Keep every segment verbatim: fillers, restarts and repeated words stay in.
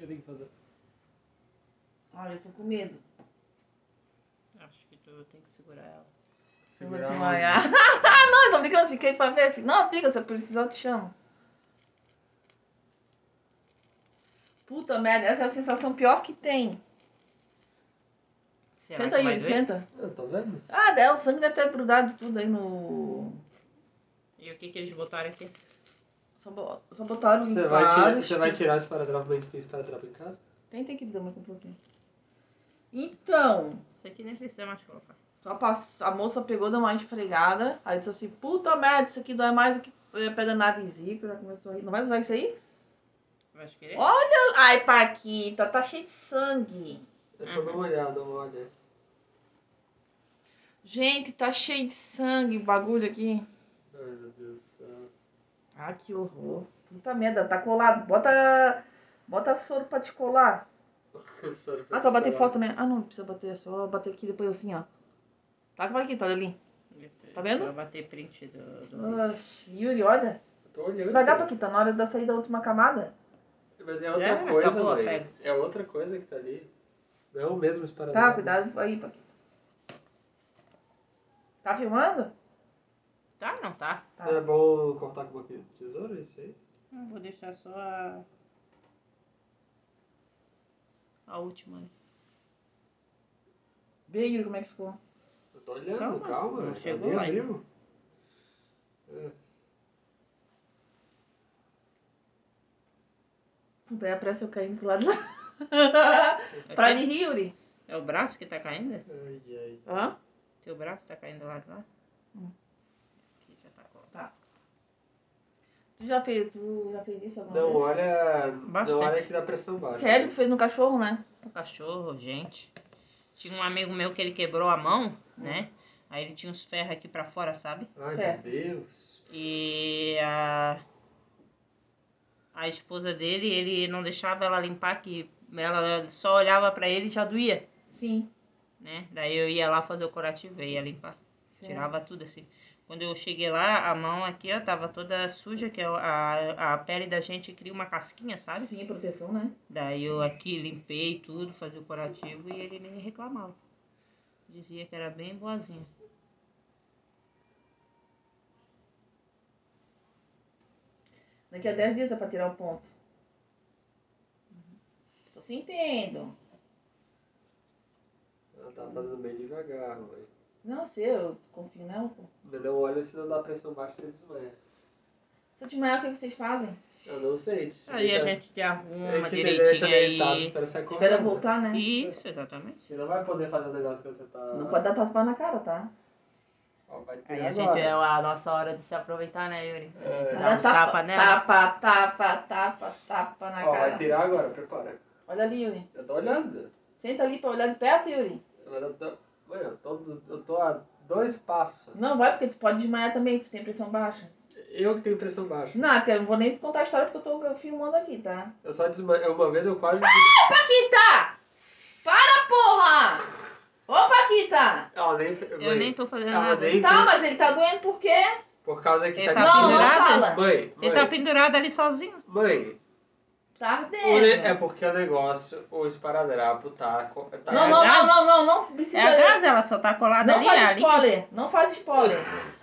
que eu tenho que fazer? Olha, eu tô com medo. Acho que tu tem que segurar ela. Eu vou Segurar desmaiar. Não, tô brincando, fiquei pra ver. Não, fica, se eu precisar eu te chamo. Puta merda, essa é a sensação pior que tem. Será Senta que aí, vai Yuri, doer? senta. Eu tô vendo. Ah, deve, o sangue deve ter grudado tudo aí no... E o que que eles botaram aqui? Só, bo- só botaram Você vai, tirar, vários... você vai tirar esse esparadrapo, mas a gente tem esparadrapo em casa? Tem, tem que dar mais um pouquinho. Então, Isso aqui nem precisa mais colocar. só pass... a moça pegou, deu uma esfregada. Aí disse assim, puta merda, isso aqui dói mais do que eh, pedra na vesícula. Já começou a rir. Não vai usar isso aí? Vai querer? Olha, ai, Paquita, tá cheio de sangue. É só dar uma olhada, uma olhada. Gente, tá cheio de sangue o bagulho aqui. Ai, meu Deus do céu. Ah, que horror. Puta merda, tá colado. Bota, bota soro pra te colar. Sorry, Ah, tu vai bater foto, né? Ah, não, não precisa bater, é só bater aqui depois assim, ó. Tá com aqui, tá ali. Tá vendo? Vai bater print do, do vídeo. Oxi, Yuri, olha. Eu tô olhando. Devagar, cara. Paquita, na hora da sair da última camada. Mas é outra Já, coisa, acabou, mãe. pega. É outra coisa que tá ali. Não é o mesmo esparadrapo. Tá, cuidado aí, Paquita. Tá filmando? Tá, não tá? Tá. Não é bom cortar com uma tesoura, isso aí? Eu vou deixar só a... A última aí. Vê, Yuri, como é que ficou. Eu tô olhando, Calma, calma. não já chegou nem lá abriu. É. Puta, aí a pressa eu caindo pro lado lá. Pra de rir, Yuri. É o braço que tá caindo? Ai, ai. Hã? Teu braço tá caindo lá de lá? Hum. Aqui já tá colado. Tá. Tu já fez, tu já fez isso alguma Não vez? olha. Bastante. Não olha que dá pressão baixa. Sério? Tu fez no cachorro, né? Cachorro, gente. Tinha um amigo meu que ele quebrou a mão, né? Aí ele tinha uns ferros aqui pra fora, sabe? Ai, Certo. meu Deus. E a, a esposa dele, ele não deixava ela limpar, que ela só olhava pra ele e já doía, Sim. né? Daí eu ia lá fazer o curativo, eu ia limpar. Certo. Tirava tudo assim. Quando eu cheguei lá, a mão aqui, ó, tava toda suja, que a, a, a pele da gente cria uma casquinha, sabe? Sim, proteção, né? Daí eu aqui limpei tudo, fazia o curativo e ele nem reclamava. Dizia que era bem boazinha. Daqui a dez dias é pra tirar o ponto. Tô sentindo. Ela tá fazendo bem devagar, mãe. Não sei, eu confio nela, pô. Mas não olha se não dá pressão baixa, você desmaia. Se eu desmaiar, o que vocês fazem? Eu não sei. te Aí deixa- a gente te arruma a gente te direitinho deixa deitado, aí. espera sair Espera correndo. voltar, né? Isso, exatamente. Você não vai poder fazer o negócio que você tá... Não pode dar tapa na cara, tá? Ó, vai Aí tirar a gente agora. é a nossa hora de se aproveitar, né, Yuri? É. Dá uns tapa, tapa nela. tapa, tapa, tapa, tapa na Ó, cara. vai tirar agora, prepara. Olha ali, Yuri. Eu tô olhando. Senta ali pra olhar de perto, Yuri. Mas eu tô... Mãe, eu tô, eu tô a dois passos. Não vai, porque tu pode desmaiar também, tu tem pressão baixa. Eu que tenho pressão baixa. Não, que eu não vou nem te contar a história porque eu tô filmando aqui, tá? Eu só desmaiei. Uma vez eu quase... Paquita! Para, porra! Ô, Paquita! Ela nem... Eu nem tô fazendo Ela nada. nem Tá, fez- mas ele tá doendo por quê? Por causa que Ele tá... tá Não, não pendurado? fala. Mãe, mãe. Ele tá pendurado ali sozinho. Mãe, Tá o ne- ardendo. é porque o negócio, o esparadrapo tá... co- tá Não, não, não, não, não, não precisa. É a gás, ela só tá colada Não ali. faz ali. spoiler, não faz spoiler.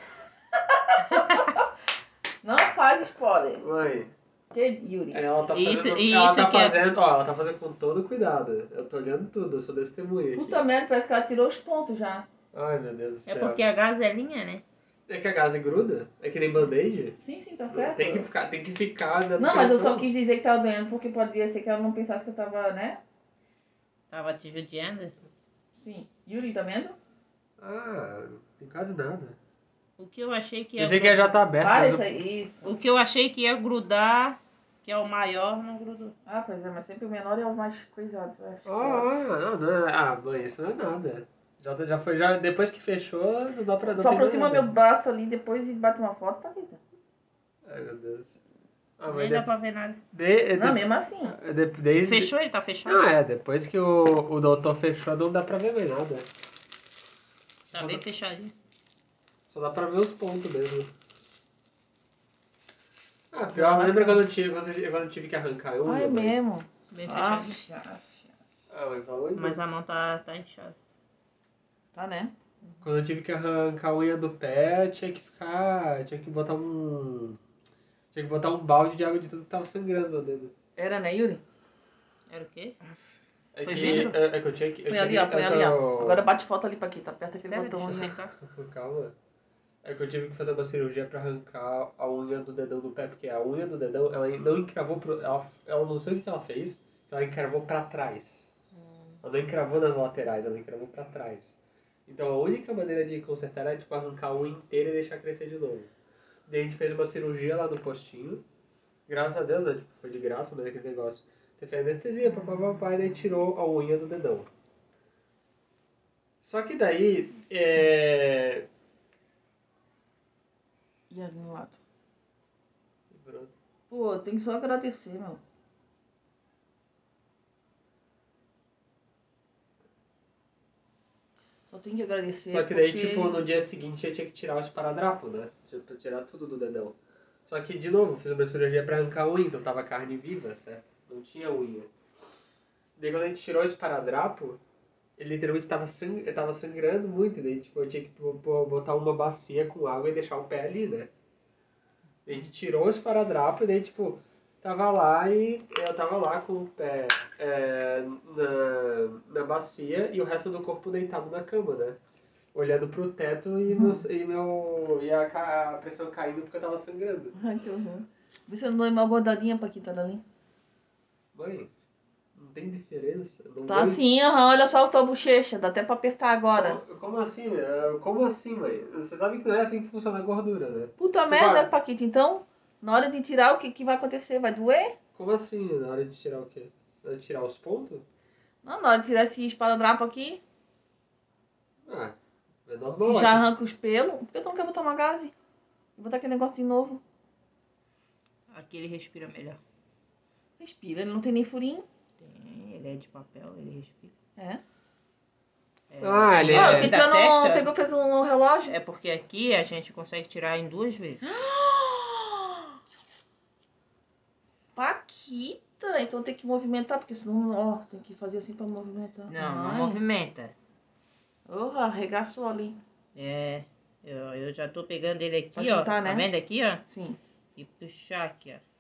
Não faz spoiler. Mãe, Que Yuri? ela tá fazendo... Isso- ela isso tá que é- fazendo... Ó, ela tá fazendo com todo cuidado. Eu tô olhando tudo, eu sou testemunha aqui. Puta merda, parece que ela tirou os pontos já. Ai, meu Deus do É céu. porque a gás é linha, né? É que a gás gruda? É que nem band-aid? Sim, sim, tá certo. Tem que ficar, tem que ficar dando Não, mas eu pressão. só quis dizer que tava doendo porque podia ser que ela não pensasse que eu tava, né? Tava te judiando. Sim. Yuri, tá vendo? Ah, não tem quase nada. O que eu achei que ia Pensei que já tá aberto. Para mas isso eu- aí, isso. O que eu achei que ia grudar, que é o maior, não grudou. Ah, pois é, mas sempre o menor é o mais coisado. vai Ah, ficar- ah, não, não, é- ah, mãe, isso não é nada. Já, já foi, já, depois que fechou, não dá pra... Não Só tem aproxima nada. meu braço ali depois e bate uma foto, Paquita. Ai, meu Deus. Ah, Nem mas dá de, pra ver nada. de, Não, de, mesmo assim. de, desde... Fechou? Ele tá fechado? Não, é, depois que o, o doutor fechou, não dá pra ver mais nada. Tá Só bem dá, fechadinho. só dá pra ver os pontos mesmo. Ah, pior, lembra quando eu tive, quando eu quando eu tive que arrancar um? Ah, é mãe? mesmo. Bem fechado. Aff, aff. Ah, mas falou Mas isso. a mão tá, tá inchada. Tá, né? Quando eu tive que arrancar a unha do pé, eu tinha que ficar. Tinha que botar um. Tinha que botar um balde de água de tanto que tava sangrando o dedo. Era, né, Yuri? Era o quê? É Foi que, vidro? é, é que eu tinha que. Eu Põe tinha ali, que, ó, põe é ali, que ó. eu- Agora bate foto ali, Paquita. Aperta aquele Pera, botão deixa eu ali. sentar. Calma. É que eu tive que fazer uma cirurgia pra arrancar a unha do dedão do pé, porque a unha do dedão, ela não encravou pro. Ela, ela não sei o que ela fez, ela encravou pra trás. Ela não encravou nas laterais, ela encravou pra trás. Então a única maneira de consertar era tipo arrancar a unha inteira e deixar crescer de novo. Daí a gente fez uma cirurgia lá no postinho. Graças a Deus, né? Tipo, foi de graça, mas aquele negócio. Você fez anestesia, papapá, e daí tirou a unha do dedão. Só que daí, é... E ali no lado. Pronto. Pô, tem que só agradecer, meu. Só tem que agradecer. Só que daí, porque... tipo, no dia seguinte eu tinha que tirar o esparadrapo, né? Tinha que tirar tudo do dedão. Só que, de novo, fiz uma cirurgia pra arrancar a unha, então tava carne viva, certo? Não tinha unha. Daí quando a gente tirou o esparadrapo, ele literalmente tava, sang... tava sangrando muito, daí tipo, eu tinha que pô- pô- botar uma bacia com água e deixar o pé ali, né? A gente tirou o esparadrapo e daí, tipo, tava lá e eu tava lá com o pé é, na, na bacia e o resto do corpo deitado na cama, né? Olhando pro teto e, Uhum. meus- e, meu, e a, ca- a pressão caindo porque eu tava sangrando. Ai, que horror. Vê se eu não dou uma bordadinha, Paquita, ali. Mãe, não tem diferença. Não Tá vou- assim, aham. Olha só a tua bochecha. Dá até pra apertar agora. Como, como assim? É, Como assim, mãe? Você sabe que não é assim que funciona a gordura, né? Puta Tu merda, vai- Paquita. Então, na hora de tirar, o que, que vai acontecer? Vai doer? Como assim? Na hora de tirar o quê? Na hora de tirar os pontos? Não, na hora de tirar esse esparadrapo aqui, Ah, é se normal. já aqui. arranca os pelos, por que tu não quer botar uma gaze? Vou botar aquele negócio de novo. Aqui ele respira melhor. Respira, ele não tem nem furinho. Tem, ele é de papel, ele respira. É. É, Ah, ele o é- Ah, nome porque tu da já não testa pegou, fez um relógio. É porque aqui a gente consegue tirar em duas vezes. Paquita, então tem que movimentar, porque senão, ó, tem que fazer assim pra movimentar. Não, não Ai. movimenta. Porra, arregaçou ali. É, eu, eu já tô pegando ele aqui, Pra ó. juntar, Tá né? vendo aqui, ó? Sim. E puxar aqui, ó.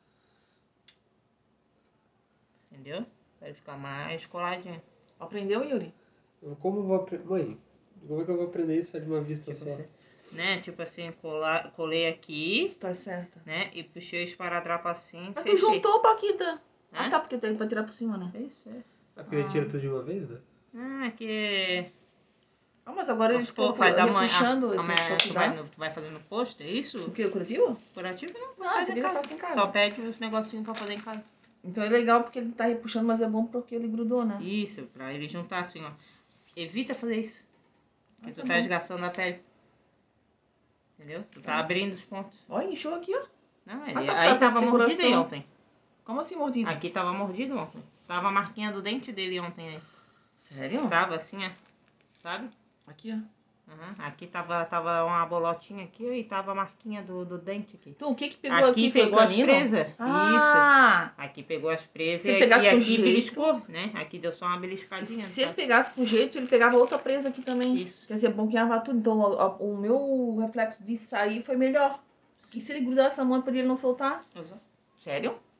Entendeu? Pra ele ficar mais coladinho. Aprendeu, Yuri? Como eu vou aprender? Mãe, como é que eu vou aprender isso de uma vista Tipo só? assim, né? Tipo assim, colar, colei aqui, Isso tá certo. né? E puxei o esparadrapo assim. Mas tu fechei. juntou, Paquita. Ah, Hã? tá, porque tu vai tirar por cima, né? Isso, é. É porque ele tira tudo de uma vez, né? Ah, que... Ah, mas agora ele Vamos ficou supor, faz a mãe... puxando, a, a ele tem mãe que só tu, vai, cuidar. no- tu vai fazer no posto, é isso? O que, o curativo? Curativo não, Ah, faz você em já casa. faz em casa. Só pede os negocinhos pra fazer em casa. Então é legal porque ele tá repuxando, mas é bom porque ele grudou, né? Isso, pra ele juntar assim, ó. Evita fazer isso. Porque Ah, tu tá tá bom. desgastando a pele. Entendeu? Tu tá abrindo os pontos. Olha, inchou aqui, ó. Não, ele, Ah, tá, aí essa tava mordido aí seguração. ontem. Como assim, mordido? Aqui tava mordido ontem. Tava a marquinha do dente dele ontem aí. Sério? Tava assim, ó. Sabe? Aqui, ó. Uhum. Aqui tava, tava uma bolotinha aqui e tava a marquinha do, do dente aqui. Então, o que que pegou Aqui, aqui? Foi o pegou as canino? presas. Isso. Ah! Aqui pegou as presas Se e, pegasse e com aqui jeito- beliscou, né? Aqui deu só uma E beliscadinha. se ele sabe? pegasse com jeito, ele pegava outra presa aqui também. Isso. Quer dizer, bloqueava tudo. Então, o, o meu reflexo de sair foi melhor. E se ele grudasse a mão, poderia não soltar? Exato. Sério?